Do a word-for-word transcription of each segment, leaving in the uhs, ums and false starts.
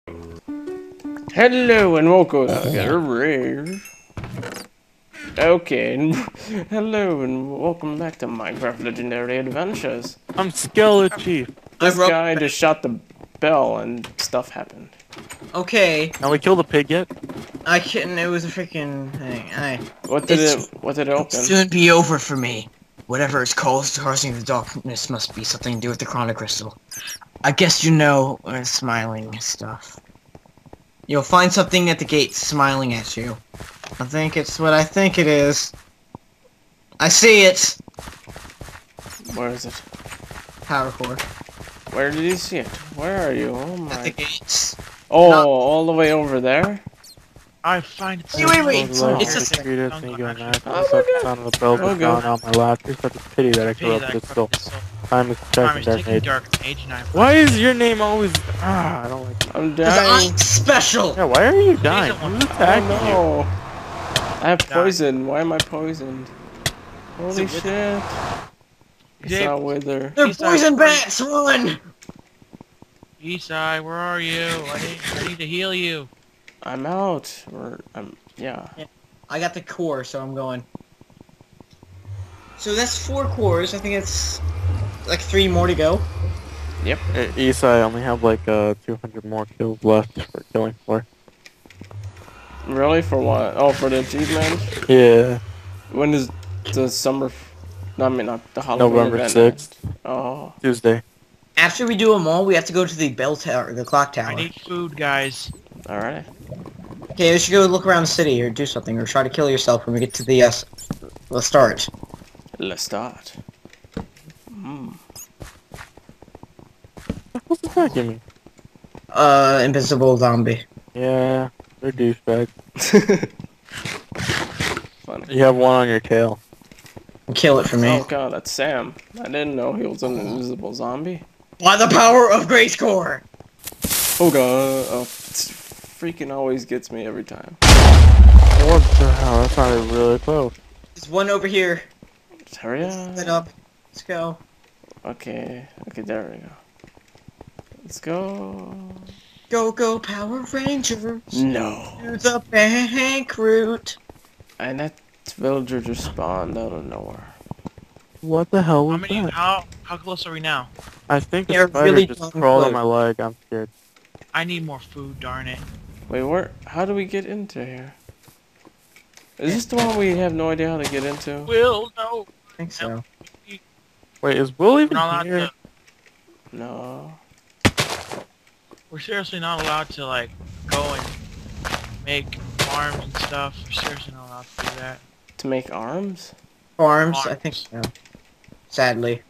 Hello and welcome to Rave. Okay, and hello and welcome back to Minecraft Legendary Adventures. I'm Skeleton Chief. This broke guy the just shot the bell and stuff happened. Okay, Can we kill the pig yet? I couldn't. It was a freaking thing. I. What did It's- it? What did it open? Soon be over for me. Whatever it's called, causing the darkness must be something to do with the Chrono Crystal. I guess you know, uh, smiling stuff. You'll find something at the gate smiling at you. I think it's what I think it is. I see it. Where is it? Power core Where did you see it? Where are you? Oh at the my! gates. Oh, No. all the way over there. I find it. Wait, wait, wait. Oh, It's a a secret thing going on. Oh The my sound of the bell Oh was God. gone on my lap. It's such a pity that I Pity that corrupted I it still. corrupted it so. Time is Time protecting is Dark taking Age. Dark Age and I. Why is your name always... Ah, I don't like it. I'm Because dying. I'm special. Yeah, why are you dying? Reason Who's why- I attacking don't you? know. I have Die. poison. Why am I poisoned? Holy Is it shit! It's Dave- not wither. They're He's poison like- bats. Run. Isai, where are you? I need, I need to heal you. I'm out. Or I'm yeah. I got the core, so I'm going. So that's four cores. I think it's like three more to go. Yep. Hey, Isai, I only have like uh, two hundred more kills left for killing floor. Really? For what? Oh, for the achievement? Yeah, When is the summer? F no, I mean not the Halloween November event. sixth, Oh. Tuesday. After we do them all, we have to go to the bell tower, the clock tower. I need food, guys. All right. Okay, we should go look around the city or do something, or try to kill yourself when we get to the uh, s- the start. Let's start. Mm. What's attacking me? Uh, invisible zombie. Yeah, they're douchebags. Funny. You have one on your tail. Kill it for me. Oh god, that's Sam. I didn't know he was an invisible zombie. By the power of Grace Core! Oh god. Oh, it's freaking always gets me every time. What the hell? That's not even really close. There's one over here. Just hurry Split up. up. Let's go. Okay. Okay, there we go. Let's go. Go, go, Power Rangers! No. To the bank route! And that villager just spawned out of nowhere. What the hell How was many? that? How how close are we now? I think a They're spider really just darn crawled on close. my leg. I'm scared. I need more food. Darn it. Wait, where? How do we get into here? Is this the one we have no idea how to get into? Will no. I think so. Wait, is Will We're even not allowed here? to. No. We're seriously not allowed to like go and make farms and stuff. We're seriously not allowed to do that. To make arms? Farms? I think so. Sadly.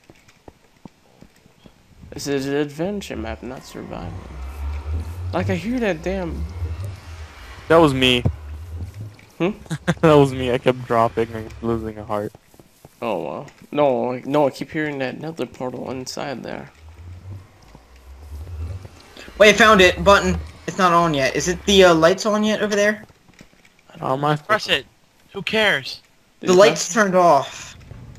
This is an adventure map, not survival. Like I hear that damn. That was me. Hmm? That was me. I kept dropping and losing a heart. Oh well. No, like no. I keep hearing that nether portal inside there. Wait, I found it. Button. It's not on yet. Is it the uh, lights on yet over there? Oh my! Press it. Who cares? Did The you lights turned off.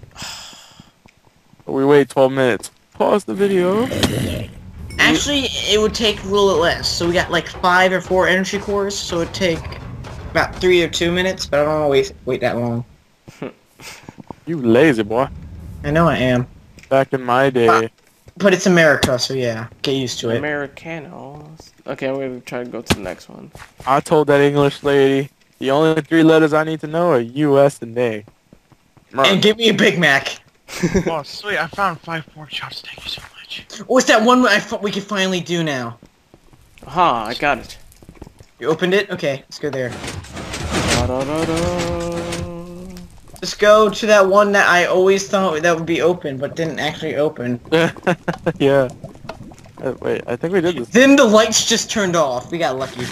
We wait twelve minutes. Pause the video. Actually, it would take a little less. So we got like five or four energy cores, so it'd take about three or two minutes, but I don't want to wait, wait that long. You lazy boy. I know I am. Back in my day. But it's America, so yeah, get used to it. Americanos. Okay, we try to go to the next one. I told that English lady the only three letters I need to know are U S and A. And give me a Big Mac. Oh, sweet. I found five pork chops. Thank you so much. What's that one I f we can finally do now? Aha, I got it. You opened it? Okay, let's go there. Da-da-da-da. Let's go to that one that I always thought that would be open, but didn't actually open. Yeah. Uh, wait, I think we did this. Then the lights just turned off. We got lucky.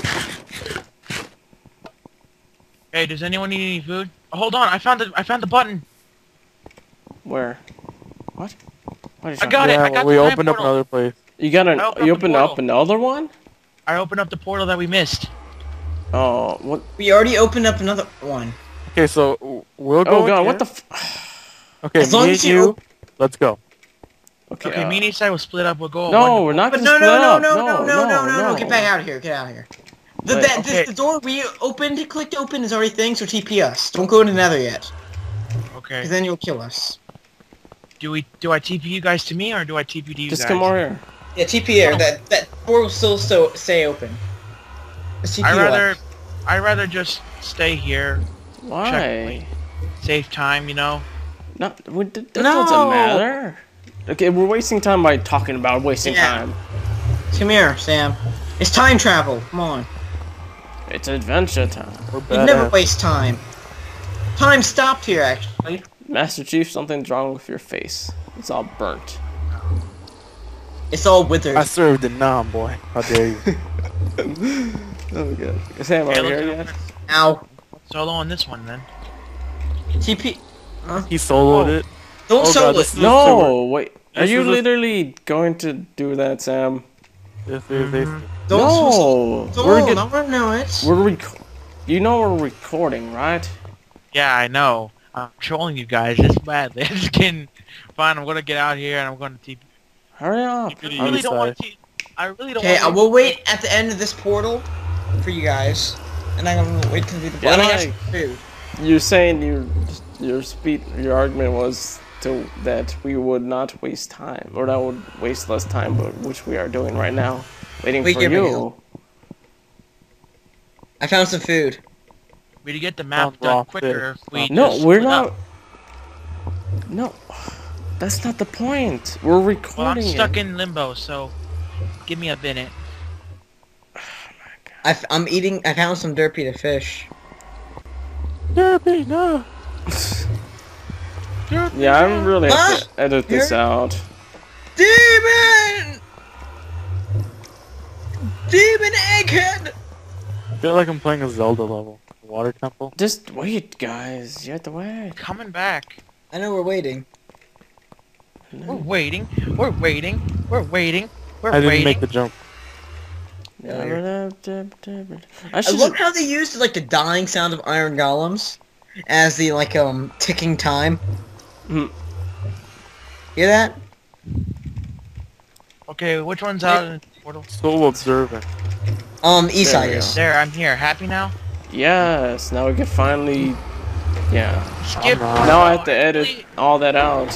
Hey, does anyone need any food? Oh, hold on. I found the I found the button. Where? What? What is I got it. Yeah, I got we the time opened up portal. another place. You got an? I opened You up the opened up portal. another one? I opened up the portal that we missed. Oh, what? We already opened up another one. Okay, so w- we'll go. Oh god, in what the? here. F Okay, As long me as and you you. op- Let's go. Okay. Okay, uh, me and Eastside will split up. We'll go. no, one- we're not But gonna no, split no, no, up. no, no, no, no, no, no, no. Get back out of here. Get out of here. The, Wait, that, okay. this, the door we opened, clicked open is already thing, so T P us. Don't go into Nether yet, Okay. because then you'll kill us. Do we? Do I T P you guys to me, or do I T P to you Just guys? come over here. Yeah, T P here. That that door will still so stay open. Just T P I you rather, up. I rather just stay here, Why? Checkpoint. save time. You know. Not. we- That that No. doesn't matter. Okay, we're wasting time by talking about wasting Yeah. time. Come here, Sam. It's time travel. Come on. It's adventure time. We're You never badass. waste time. Time stopped here, actually. Master Chief, something's wrong with your face. It's all burnt. It's all withered. I served in Nam, boy. How dare you? Oh god. Sam, are Hey, you look here at- yet? Ow. Solo on this one then. T P. He soloed Oh. it. Don't Oh, solo God, this it. is- No, wait. Are This you is a- literally going to do that, Sam? Yes, yes, yes. Mhm. Don't no, Don't we're I get, wanna know it. we're rec- You know we're recording, right? Yeah, I know. I'm trolling you guys just badly. I'm just kidding. Fine, I'm gonna get out here and I'm gonna T P. Hurry up. I I'm really don't sorry. want to. I really don't Okay, I want. will wait at the end of this portal for you guys, and I'm gonna wait till the. Yeah, and I got like- some food. You're saying your your speed your argument was to that we would not waste time, or that would waste less time, but which we are doing right now, waiting Wait, for give me you. I found some food. We to get the map Sounds raw done quicker. If we No, just we're split not. up. No, that's not the point. We're recording Well, I'm stuck it. in limbo, so give me a minute. I f- I'm eating. I found some derpy to fish. Derpy, no. Yeah, I really have Huh? to edit this Here? out. Demon! Demon egghead! I feel like I'm playing a Zelda level. Water temple. Just wait, guys. You have to wait. Coming back. I know we're waiting. We're waiting. We're waiting. We're waiting. We're I didn't waiting. make the jump. I I should love how they used like the dying sound of iron golems as the like um ticking time. Hmm. Hear that? Okay, which one's out in the portal? So observant. Um, east There side we is. There, I'm here. Happy now? Yes, now we can finally. Yeah. Skip. not. Now I have to edit all that out.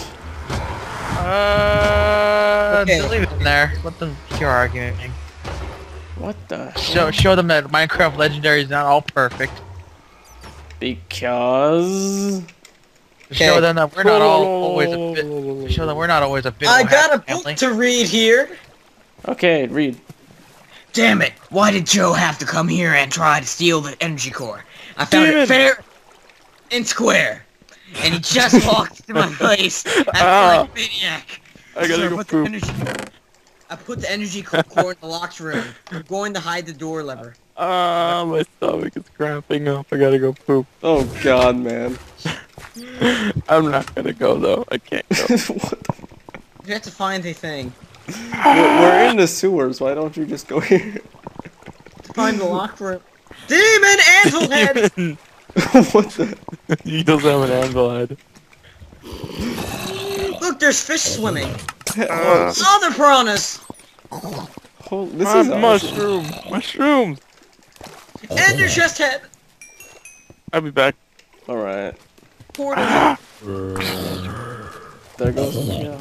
Uh, Okay. just leave it in there. Let them keep arguing. What the? Show, show them that Minecraft Legendary is not all perfect. Because. Show Okay. them that we're not all always a bit. Show them we're not always a bit. I got a book family. to read here. Okay, read. Damn it! Why did Joe have to come here and try to steal the energy core? I found Demon! it fair and square, and he just walked into my face. I Ah. like a maniac. I gotta So go put the poop. energy- I put the energy core in the locked room. I'm going to hide the door lever. Ah, my stomach is cramping up. I gotta go poop. Oh god, man. I'm not gonna go though. I can't go. What the? You have to find the thing. We're, we're in the sewers. Why don't you just go here? To find the locked room. Demon anvil head! Demon! What the? He does have an anvil head. Look, there's fish swimming. Uh, Other piranhas! Oh, this ah, is awesome. mushroom! Mushrooms! And your chest head! I'll be back. All right. Portal. There goes. Yeah.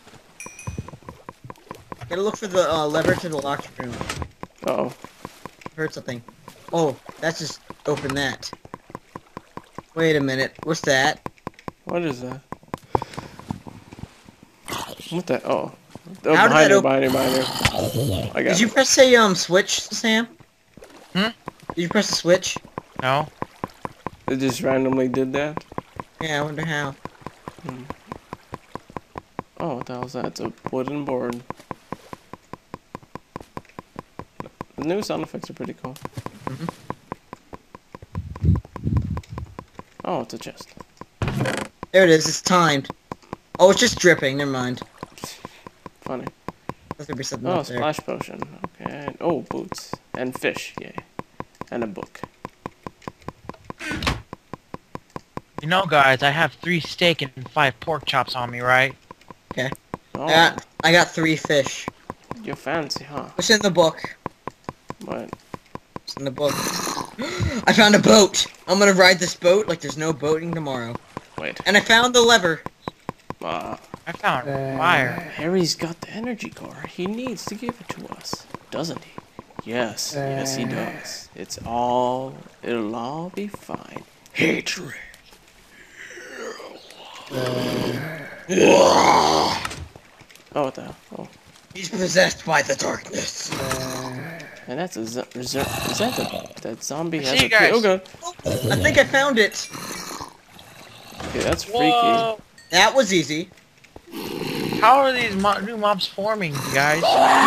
Gotta look for the uh, lever to the locked room. Oh. Heard something. Oh, that's just open that. Wait a minute. What's that? What is that? What the? Oh. Oh, How did behind that you, open- behind you, behind you. I got Did you it. press a um switch, Sam? Hmm? Did you press a switch? No. It just randomly did that? Yeah, I wonder how. Oh, what the hell is that? It's a wooden board. The new sound effects are pretty cool. Mhm. Oh, it's a chest. There it is. It's timed. Oh, it's just dripping. Never mind. Funny. There's gonna be something Oh, up there. splash potion. Okay. Oh, boots. And fish. Yay. And a book. You know, guys, I have three steak and five pork chops on me, right? Oh, Oh, I got, I got three fish. you're fancy, huh? What's in the book? What? What's in the book? I found a boat. I'm gonna ride this boat like there's no boating tomorrow. Wait. And I found the lever. Uh, I found fire. Harry's got the energy core. He needs to give it to us, doesn't he? Yes, yes he does. It's all, it'll all be fine. Hatred. Oh, what the hell? Oh. He's possessed by the darkness. And that's a, zo- is that is that the, that zombie I has see a you guys. Oh god. I think I found it. Okay, that's freaky. Whoa! That was easy. How are these mo new mobs forming, guys?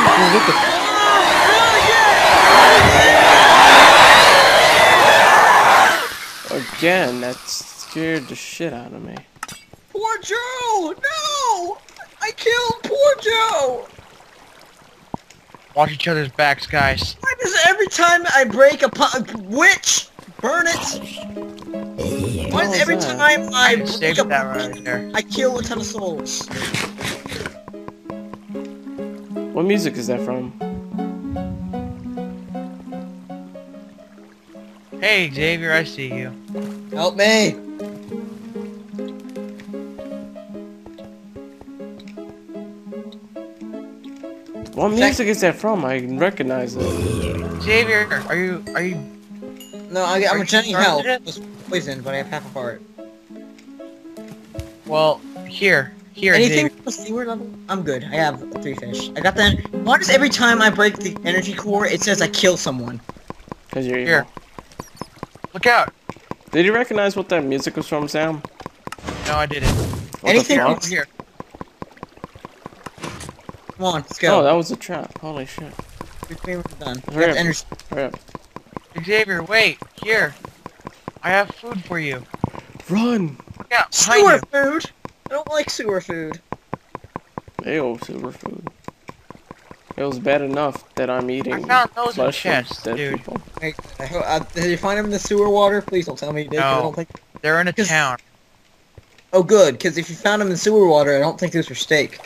Again, that scared the shit out of me. Poor Joe! No! I killed poor Joe! Watch each other's backs, guys. Why does every time I break a pu- witch, burn it? Why hell does is every that? time I break Save a that right there. I kill a ton of souls? What music is that from? Hey, Xavier, I see you. Help me! What music is that from? I recognize it. Xavier, are you are you No, I, Are I'm you returning starting health. it? It was poisoned, but I have half a heart. well here here Anything Xavier? from the seaward level? I'm good. I have three fish. I got that. Why does every time I break the energy core, it says I kill someone? Cause you're evil. Here. Look out! Did you recognize what that music was from, Sam? No, I didn't. What Anything the from- fuck? Here. Come on, let's go. Oh, that was a trap. Holy shit. We're done. We Hurry have up. energy. Hurry up. Xavier, wait, here. I have food for you. Run! Look out, behind Sewer you. food! I don't like sewer food. Ew, superfood. It was bad enough that I'm eating I found those in flesh from chests, dead dude. people. Hey, I ho- uh, did you find them in the sewer water? Please don't tell me you did. 'cause I No. don't think. They're in a Just- town. Oh, good, because if you found them in sewer water, I don't think those were steak.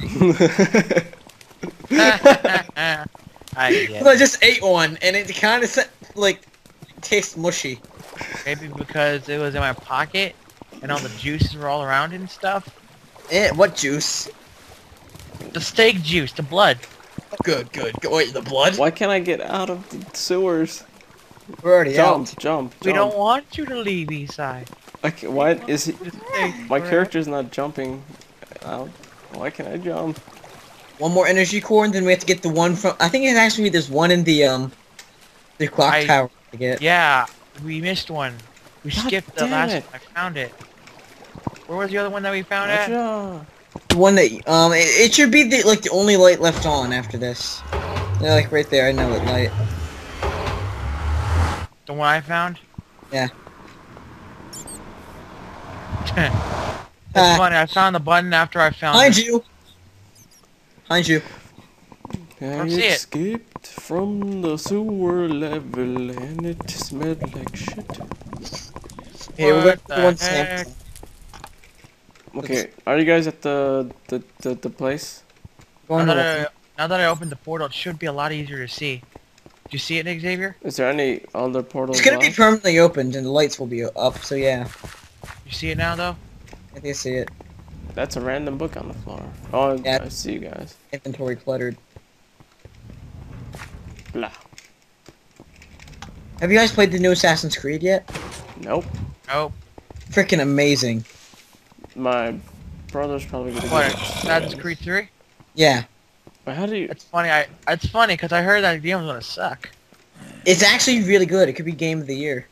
I Because get I it. just ate one, and it kind of like tastes mushy. Maybe because it was in my pocket and all the juices were all around it and stuff. Eh, what juice? The steak juice, the blood. Good, good. Go wait, the blood? Why can't I get out of the sewers? We're already Jump, out. jump, We jump. don't want you to leave, Eastside. I ca- why is he? Stay My forever. character's not jumping out. Why can't I jump? One more energy core, and then we have to get the one from. I think it's actually there's one in the um, the clock I- tower to get. Yeah, we missed one. We God skipped the damn last it. one. I found it. Where was the other one that we found at? Gotcha. The one that um, it, it should be the like the only light left on after this. Yeah, like right there. I know it light. The one I found? Yeah. It's Ah. funny, I found the button after I found Behind it. you. Behind you. I don't see it. escaped from the sewer level and it smelled like shit. Hey, we're What gonna the one heck? sample. Okay, are you guys at the the the, the place? Now Going that, to I, now that I opened the portal, it should be a lot easier to see. Do you see it, Nick Xavier? Is there any other portals? It's gonna be left? permanently opened, and the lights will be up. So yeah, You see it now, though? I think I see it. That's a random book on the floor. Oh, Yeah. I see you guys. Inventory cluttered. Blah. Have you guys played the new Assassin's Creed yet? Nope. Oh, Freaking amazing. My brother's probably gonna what? get it. Assassin's Creed three? Yeah, But how do you? It's funny. I. It's funny because I heard that game was gonna suck. it's actually really good. It could be game of the year.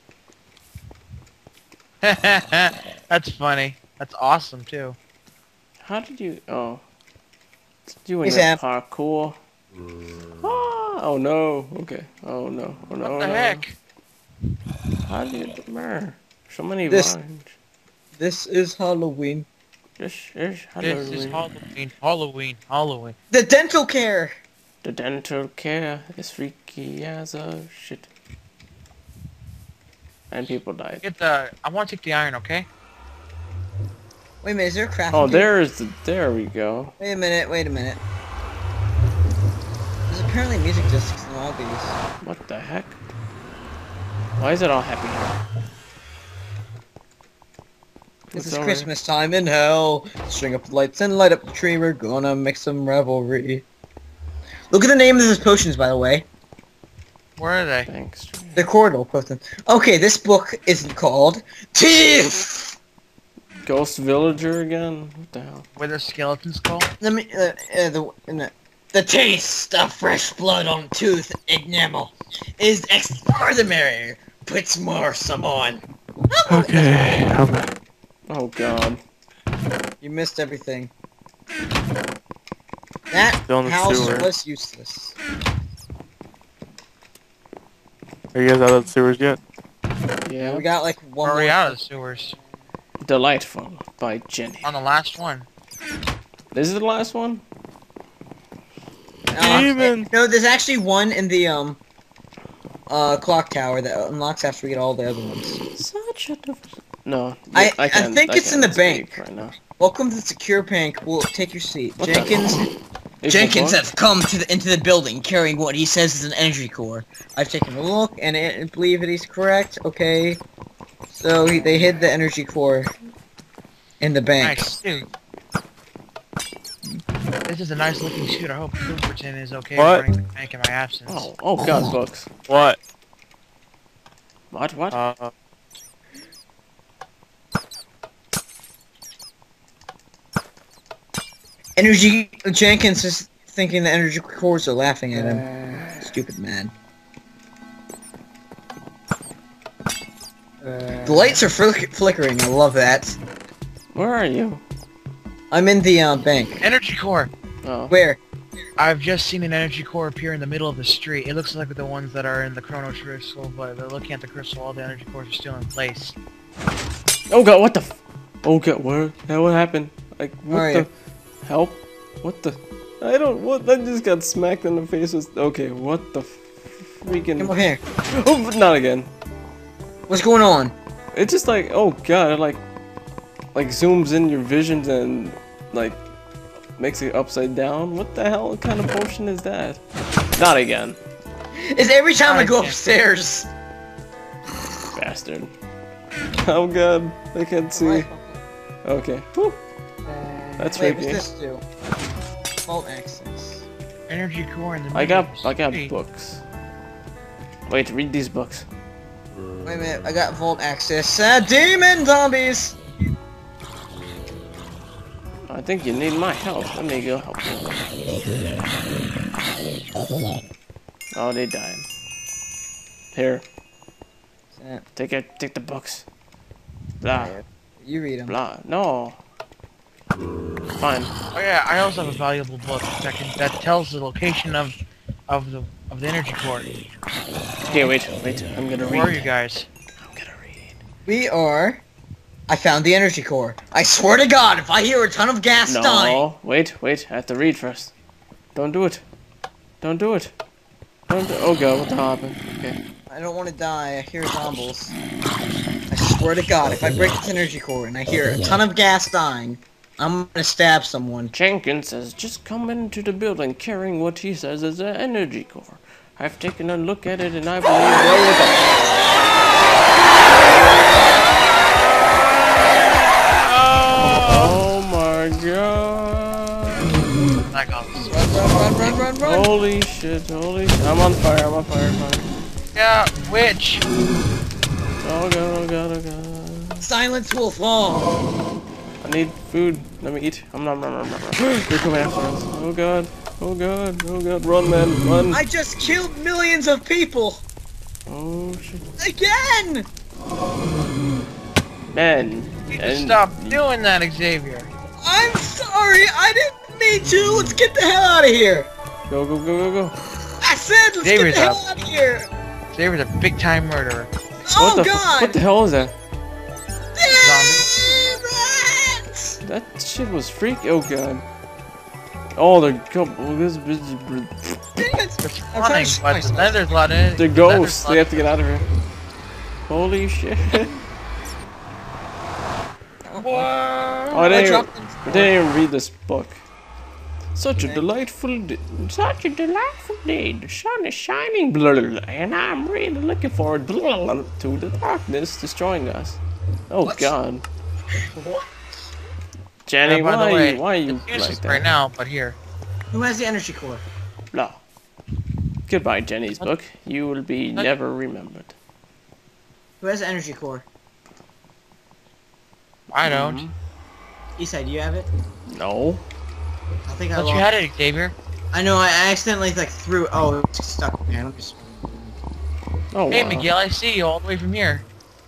That's funny. That's awesome too. How did you? Oh. You Hey, and Sam. your parkour. Ah, oh no. Okay. Oh no. Oh no. What the no. heck? How did you? Man, so many This- vines. This is Halloween. This is This is Halloween. Halloween. Halloween. The dental care. The dental care is freaky as a shit. And people died. Get the. I want to take the iron. Okay. Wait a minute, is there a crafting Oh, table? there's the. There we go. Wait a minute, wait a minute. There's apparently music discs in all these. What the heck? Why is it all happy here? This What's is over Christmas time in hell. String up the lights and light up the tree. We're gonna make some revelry. Look at the name of these potions, by the way. Where are they? here? Thanks. They're cordial potions. Okay, this book isn't called Teeth. Ghost Villager again? What the hell? Where the skeleton skull? Let me. Uh, uh, the, in the the taste of fresh blood on tooth enamel is extraordinary. Puts more some on. Okay. I'm, Oh god. You missed everything. That Still in the house sewer. was useless. are you guys out of the sewers yet? Yeah. We got like one Are more. we out of the sewers? Delightful by Jenny. On the last one. This is the last one? Uh, Demon! No, there's actually one in the um uh clock tower that unlocks after we get all the other ones. Such a diff- No. I- I, I can't, think it's in can't the bank. speak right now. Welcome to the secure bank. We'll take your seat. What the- Jenkins Equal Jenkins book? has come to the into the building carrying what he says is an energy core. I've taken a look and I believe that he's correct. Okay. So he, they hid the energy core in the bank. Nice suit. This is a nice looking suit. I hope Cooperton is okay What? running the bank in my absence. Oh, oh god, books. What? What, what? Uh, Energy Jenkins is thinking the energy cores are laughing at him. Stupid man. The lights are flick flickering. I love that. Where are you? I'm in the uh, bank. Energy core! Oh. Where? I've just seen an energy core appear in the middle of the street. It looks like the ones that are in the Chrono Crystal, but they're looking at the crystal, all the energy cores are still in place. Oh god, what the f- Oh god, where? Yeah, what happened? Like, what Where are the? you? Help? What the? I don't, what? I just got smacked in the face with, okay, what the freaking? Come over here. Oh, not again. What's going on? It's just like, oh god, it like, like zooms in your visions and, like, makes it upside down. What the hell kind of potion is that? Not again. It's every time I go Okay. upstairs. Bastard. Oh god, I can't see. Okay. Whew. That's Wait, freaky. what's this do? Vault access. Energy core in the middle I got, of the I got street. books. Wait, read these books. Wait a minute, I got vault access. Uh, demon zombies! I think you need my help. Let me go help you. Oh, they died. Here, Uh, take it. Take the books. Blah, You read them. blah. No. Fine. Oh yeah, I also have a valuable book that can, that tells the location of of the of the energy core. Okay, wait, wait. I'm gonna Where are you read. guys? I'm gonna read. We are... I found the energy core. I swear to God, if I hear a ton of gas dying... No, wait, wait. I have to read first. Don't do it. Don't do it. Don't do Oh god, what the hell happened? Okay. I don't want to die. I hear zombies. I swear to God, if I break this energy core and I hear a ton of gas dying, I'm gonna stab someone. Jenkins has just come into the building carrying what he says is an energy core. I've taken a look at it and I believe well with Oh my god. I got this. Run, run, run, run, run, run! Holy shit, holy shit. I'm on fire, I'm on fire, fire. Yeah, witch. Oh god, oh god, oh god. Silence will fall! I need food. Let me eat. I'm not, I'm not, I'm not. They're coming after us. Oh god, oh god, oh god. Run, man, run. I just killed millions of people! Oh shit. Again! Man. You need to and stop doing that, Xavier. I'm sorry, I didn't mean to! Let's get the hell out of here! Go, go, go, go, go. I said let's Xavier's get the up. hell out of here! Xavier's a big time murderer. Oh what the God! What the hell is that? Damn it! That shit was freak. Oh god. Oh, they're go- oh, this. this- Damn it! It's I'm funny, trying to shoot but myself. then there's a lot in it. They're then ghosts. there's a They lot have to get out of here. Holy shit. Oh, Oh, I I didn't, dropped even, them. I didn't even read this book. Such a delightful, day, such a delightful day. The sun is shining, blah, blah, blah, and I'm really looking forward blah, blah, to the darkness destroying us. Oh What? God, What? Jenny, Uh, by the why, way, why are you it's like useless that? right now, but here. Who has the energy core? No. Goodbye, Jenny's book. You will be What? never remembered. Who has the energy core? I don't. Mhm. Isai, do you have it? No. I think I But lost. you had it, Xavier. I know. I accidentally like threw. Oh, it's stuck. Man, let me just. Oh Hey, wow. Miguel, I see you all the way from here.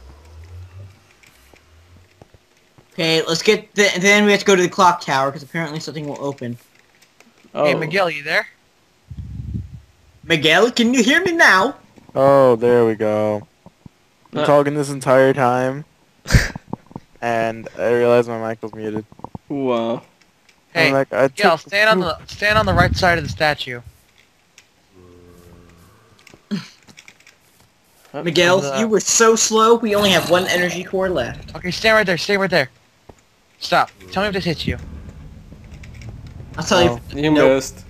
Okay, let's get. The, then we have to go to the clock tower because apparently something will open. Oh. Hey, Miguel, you there? Miguel, can you hear me now? Oh, there we go. I'm Uh. talking this entire time, and I realized my mic was muted. Wow. Hey, I'm like, I Miguel, took stand on the stand on the right side of the statue. Miguel, the- you were so slow. We only have one energy core left. Okay, stand right there. Stay right there. Stop. Tell me if this hits you. I'll tell Oh. you. You Nope. missed.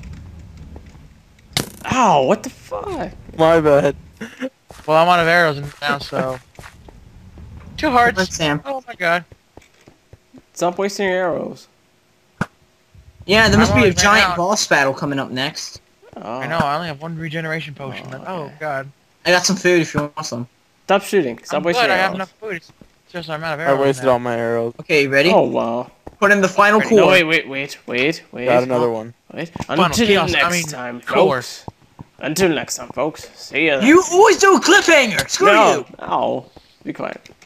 Ow, what the fuck? My bad. Well, I'm out of arrows now, so. Two Come on, hearts. Sam. Oh my god. Stop wasting your arrows. Yeah, there I'm must be a already ran giant out. boss battle coming up next. Oh. I know. I only have one regeneration potion. Oh, Oh, okay. god. I got some food if you want some. Stop shooting. Stop I'm wasting good. your I have arrows. enough food. It's just I'm out of I arrows wasted now. all my arrows. Okay, you ready? Oh wow. Put in the final Ready. core. No, wait, wait, wait, wait, wait. Got another one. Wait. Final Until chaos, next I mean, time, core. folks. Until next time, folks. See ya. You always do a cliffhanger. Screw no. you. No. Be quiet.